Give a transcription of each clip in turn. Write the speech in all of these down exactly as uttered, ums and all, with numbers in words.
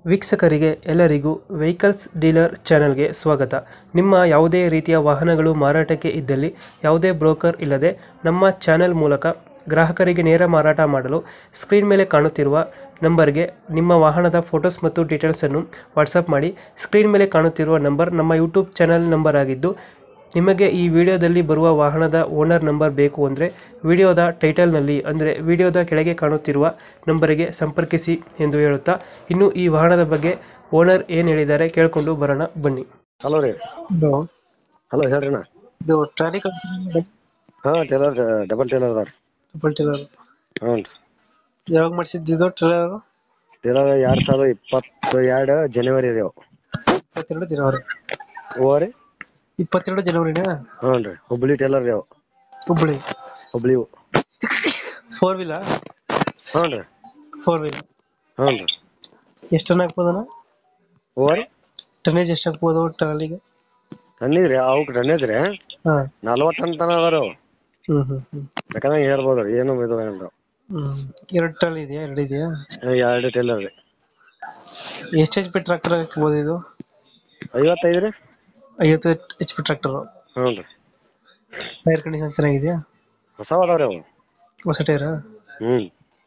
ವೀಕ್ಷಕರಿಗೆ ಎಲ್ಲರಿಗೂ vehicles dealer ಚಾನೆಲ್ಗೆ ಸ್ವಾಗತ. ನಿಮ್ಮ ಯಾವುದೇ ರೀತಿಯ ವಾಹನಗಳು ಮಾರಾಟಕ್ಕೆ ಇದ್ದಲ್ಲಿ ಯಾವುದೇ ಬ್ರೋಕರ್ ಇಲ್ಲದೆ ನಮ್ಮ ಚಾನೆಲ್ ಮೂಲಕ ಗ್ರಾಹಕರಿಗೆ ನೇರ ಮಾರಾಟ ಮಾಡಲು ಸ್ಕ್ರೀನ್ ಮೇಲೆ ಕಾಣುತ್ತಿರುವ ನಂಬರ್ಗೆ ನಿಮ್ಮ ವಾಹನದ ಫೋಟೋಸ್ ಮತ್ತು ಡೀಟೇಲ್ಸನ್ನು ವಾಟ್ಸಪ್ ಮಾಡಿ. ಸ್ಕ್ರೀನ್ ಮೇಲೆ ಕಾಣುತ್ತಿರುವ ನಂಬರ್ ನಮ್ಮ ಯೂಟ್ಯೂಬ್ ಚಾನೆಲ್ ನಂಬರ್ ಆಗಿದ್ದು, ನಿಮಗೆ ಈ ವಿಡಿಯೋದಲ್ಲಿ ಬರುವ ವಾಹನದ ಓನರ್ ನಂಬರ್ ಬೇಕು ಅಂದರೆ ವಿಡಿಯೋದ ಟೈಟಲ್ನಲ್ಲಿ ಅಂದರೆ ವಿಡಿಯೋದ ಕೆಳಗೆ ಕಾಣುತ್ತಿರುವ ನಂಬರಿಗೆ ಸಂಪರ್ಕಿಸಿ ಎಂದು ಹೇಳುತ್ತಾ, ಇನ್ನು ಈ ವಾಹನದ ಬಗ್ಗೆ ಓನರ್ ಏನು ಹೇಳಿದ್ದಾರೆ ಕೇಳಿಕೊಂಡು ಬರೋಣ ಬನ್ನಿ. ಹಲೋ ರೀ. ಇದು ಹಲೋ ಹೇಳ್ರಿ ಅಣ್ಣ. ಇದು ಟ್ರಾಲಿ ಕಂಪನಿ ಹಾ ಟೇಲರ್ ಡಬಲ್ ಟೇಲರ್ ಅದಾರ. ಡಬಲ್ ಟೇಲರ್ ಹ್ಞೂ ರೀ. ಯಾವಾಗ ಮಾಡಿಸಿದ್ದು ಟ್ರೇಲರ್? ಟೇಲರ್ ಎರಡ್ ಸಾವಿರದ ಇಪ್ಪತ್ತ ಎರಡು ಜನವರಿ ರೀ ಅವು. ಇಪ್ಪತ್ತೆರಡು ಜನವರಿ ಓ ರೀ. ಇಪ್ಪತ್ತೆರಡು ಜನವರಿನಾ? ಹ್ಞೂ ರೀ. ಹುಬ್ಳಿ ಟೇಲರ್ ರೀ ಅವು. ಹುಬ್ಬಳ್ಳಿ ಹುಬ್ಳಿ ಫೋರ್ ವೀಲಾ? ಹ್ಞೂ ರೀ. Four wheel. ಹ್ಞೂ ರೀ. ಎಷ್ಟು ಟನ್ ಹಾಕ್ಬೋದಣ್ಣ? ಓ ರೀ. ಟನ್ನೇಜ್ ಎಷ್ಟು ಹಾಕ್ಬೋದು ಟ್ರಾಲಿಗೆ? ಟನ್ನಿಗೆ ರೀ ಅವಕ್ಕೆ ಟನ್ನೇಜ್ ರೀ ಹಾ. ನಲ್ವತ್ತು ಟನ್ ತನ ಅದಾರ ಅವು. ಹ್ಮ್ ಹ್ಮ್ ಹ್ಮ್ ಬೇಕಾದಂಗೆ ಹೇಳ್ಬೋದು ರೀ, ಏನು ಇದು ಏನಿಲ್ಲ. ಹ್ಮ್ ಎರಡು ಟ್ರಾಲಿ ಇದೆಯಾ? ಎರಡು ಇದೆಯಾ? ಎರಡು ಟೇಲರ್ ರೀ. ಎಷ್ಟು ಎಚ್ ಪಿ ಟ್ರಾಕ್ಟರ್ ಹಾಕ್ಬೋದು ಇದು? ಐವತ್ತೈದು ರೀ. ಐವತ್ತು ಎಚ್ ಪಿ ಟ್ರಾಕ್ಟರ್. ಹ್ಞೂ ರೀ. ಟೈರ್ ಕಂಡೀಷನ್ ಚೆನ್ನಾಗಿದೆಯಾ? ಹೊಸವು ಅದಾವ್ರಿ ಅವು. ಹೊಸ ಟೈರಾ? ಹ್ಮ್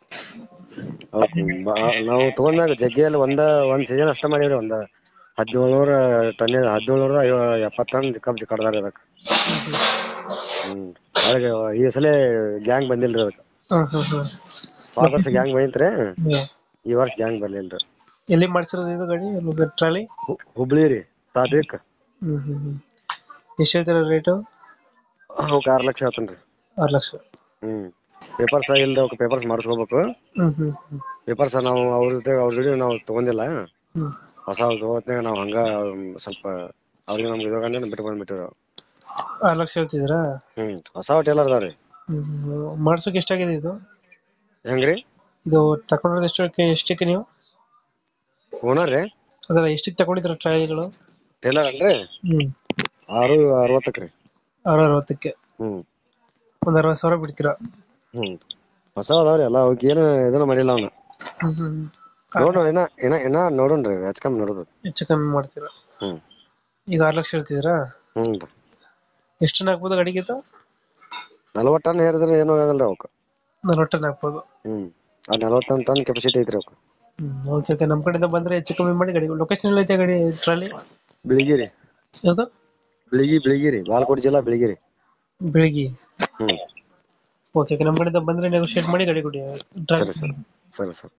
ನಾವು ತಗೊಂಡಾಗ ಜಗ್ಗಿಯಲ್ಲಿ ಒಂದ ಒಂದ್ ಸೀಸನ್ ಅಷ್ಟ ಮಾಡೀವ್ರಿ. ಒಂದ ಹದಿನೇಳ್ನೂರ ಟನ್ ಹದಿನೇಳ್ನೂರ ಎಪ್ಪತ್ತು ಟನ್ ಕಬ್ಜ ಕಡ್ದಾರ ಅದಕ್ಕೆ. ಹ್ಮ್ ಅದಕ್ಕೆ ಈ ಸಲ ಗ್ಯಾಂಗ್ ಬಂದಿಲ್ರಿ ಅದಕ್ಕೆ. ಪಾದ ವರ್ಷ ಗ್ಯಾಂಗ್ ಬಂದಿತ್ರಿ, ಈ ವರ್ಷ ಗ್ಯಾಂಗ್ ಬರ್ಲಿಲ್ರಿ. ಎಲ್ಲಿ ಮಾಡ್ಸಿರೋದು ಇದು ಗಾಡಿ ಟ್ರಾಲಿ? ಹುಬ್ಳಿ ರೀ, ಸಾತ್ವಿಕ್. ಹ್ಮ್ ಹ್ಮ್ ಹ್ಮ್ ಎಷ್ಟು ಹೇಳ್ತೀರ ರೇಟು? ಅವಕ್ಕೆ ಆರು ಲಕ್ಷ ಹೇಳ್ತೇನ್ರಿ. ಆರು ಲಕ್ಷ. ಹ್ಮ್ ಪೇಪರ್ಸ್ ಇಲ್ರಿ, ಅವಕ್ಕೆ ಪೇಪರ್ಸ್ ಮಾಡಿಸ್ಕೋಬೇಕು. ಹ್ಮ್ ಹ್ಮ್ ಹ್ಮ್ ಪೇಪರ್ಸ್ ನಾವು ಅವ್ರ ಜೊತೆ ಅವ್ರ ಜೊತೆ ನಾವು ತಗೊಂಡಿಲ್ಲ. ಹ್ಮ್ ಹೊಸ ತಗೋತ್ನಾಗ ನಾವು ಹಂಗ ಸ್ವಲ್ಪ ಅವ್ರಿಗೆ ನಮ್ಗೆ ಇವಾಗ ಬಿಟ್ಟು ಬಂದ್ಬಿಟ್ಟಿವಿ. ಆರು ಲಕ್ಷ ಹೇಳ್ತಿದ್ದೀರಾ? ಹ್ಮ್ ಹೊಸ ಟೇಲರ್ ಅದಾವ್ರಿ. ಹ್ಮ್ ಮಾಡ್ಸೋಕೆ ಎಷ್ಟಾಗಿದೆ ಇದು? ಹೆಂಗ್ರಿ? ಇದು ತಗೊಂಡ್ರೆ ಎಷ್ಟು ಎಷ್ಟಕ್ಕೆ ನೀವು? ಓನರ್ ರೀ? ಅದಲ್ಲ, ಎಷ್ಟಕ್ಕೆ ತಗೊಂಡಿದ್ರ ಟ್ರಾಲಿಗಳು? ಟೇಲರ್ ಅಲ್ರಿ? ಹ್ಮ್ ಆರು ಅರವತ್ತಕ್ಕೆ ರೀ. ಆರು ಅರವತ್ತಕ್ಕೆ. ಹ್ಮ್ ಒಂದ್ ಅರವತ್ತು ಸಾವಿರ ಬಿಡ್ತೀರಾ? ಹ್ಮ್ ಹೊಸ ಅದಾವ್ರಿ ಎಲ್ಲ, ಅವಕ್ಕೆ ಏನು ಇದನ್ನ ಮಾಡಿಲ್ಲ ಅವ್ನ. ಹ್ಮ್ ಹ್ಮ್ ನೋಡೋಣ ಇನ್ನ ಇನ್ನ ಇನ್ನ ನೋಡೋಣ್ರಿ, ಹೆಚ್ಚು ಕಮ್ಮಿ ನೋಡೋದು. ಹೆಚ್ಚು ಕಮ್ಮಿ ಮಾಡ್ತೀರಾ? ಹ್ಮ್ ಈಗ ಆರು ಲಕ್ಷ ಹೇಳ್ತಿದ್ದೀರಾ? ಹ್ಮ್ ಎಷ್ಟು ಟನ್ ಹಾಕ್ಬೋದು ಗಾಡಿಗೆ ಇದು? ನಲ್ವತ್ತು ಟನ್ ಹೇರಿದ್ರೆ ಏನೂ ಆಗಲ್ರಿ ಅವಕ್ಕೆ. ನಲ್ವತ್ತು ಟನ್ ಹಾಕ್ಬೋದು. ಹ್ಮ್ ಆ ನಲ್ವತ್ತು ಟನ್ ಕೆಪಾಸಿಟಿ ಐತ್ರಿ ಅವಕ್ಕೆ. ಹ್ಮ್ ಓಕೆ ಓಕೆ ನಮ್ಮ ಕಡೆಯಿಂದ ಬಂದ್ರೆ ಹೆಚ್ಚು ಕಮ್ಮಿ ಮಾಡಿ ಗಾಡಿ. ಲೊಕೇಶನ್ ಎಲ್ಲ ಐತೆ ಗಾಡಿ ಟ್ರಾಲಿ? ಬಿಳಿಗಿರಿ. ಯಾವುದು? ಬಿಳಿಗಿ ಬಿಳಿಗಿರಿ ಬಾಗಲಕೋಟೆ ಜಿಲ್ಲಾ ಬಿಳಿಗಿರಿ. ಬೆಳಗಿ. ಹ್ಮ್ ಓಕೆ ಓಕೆ ನಮ್ಮ ಕಡೆಯಿಂದ ಬಂದ್ರೆ ನೆಗೋಶಿಯೇಟ್ ಮಾಡಿ ಗಾಡಿ ಕೊಡಿ. ಸರಿ ಸರ್ ಸರಿ ಸರ್